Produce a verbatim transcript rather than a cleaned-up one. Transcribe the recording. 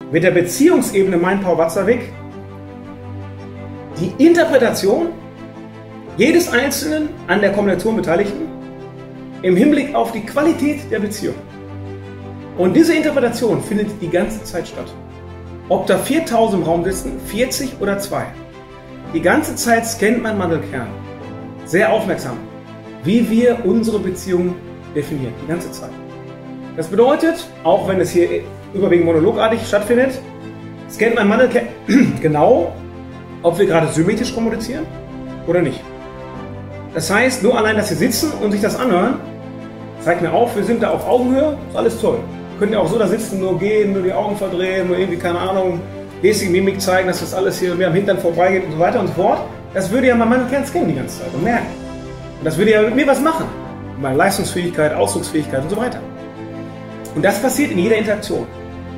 mit der Beziehungsebene Mindpower Watzlawick die Interpretation jedes Einzelnen an der Kommunikation Beteiligten im Hinblick auf die Qualität der Beziehung. Und diese Interpretation findet die ganze Zeit statt. Ob da viertausend im Raum sitzen, vierzig oder zwei. Die ganze Zeit scannt mein Mandelkern sehr aufmerksam, wie wir unsere Beziehung definieren. Die ganze Zeit. Das bedeutet, auch wenn es hier überwiegend monologartig stattfindet, scannt mein Mandelkern genau, ob wir gerade symmetrisch kommunizieren oder nicht. Das heißt, nur allein, dass Sie sitzen und sich das anhören, zeigt mir auf, wir sind da auf Augenhöhe, ist alles toll. Könnt ihr auch so da sitzen, nur gehen, nur die Augen verdrehen, nur irgendwie, keine Ahnung, Gestik, Mimik zeigen, dass das alles hier mir am Hintern vorbeigeht und so weiter und so fort. Das würde ja mein Mandelkern scannen die ganze Zeit und merken. Und das würde ja mit mir was machen. Meine Leistungsfähigkeit, Ausdrucksfähigkeit und so weiter. Und das passiert in jeder Interaktion.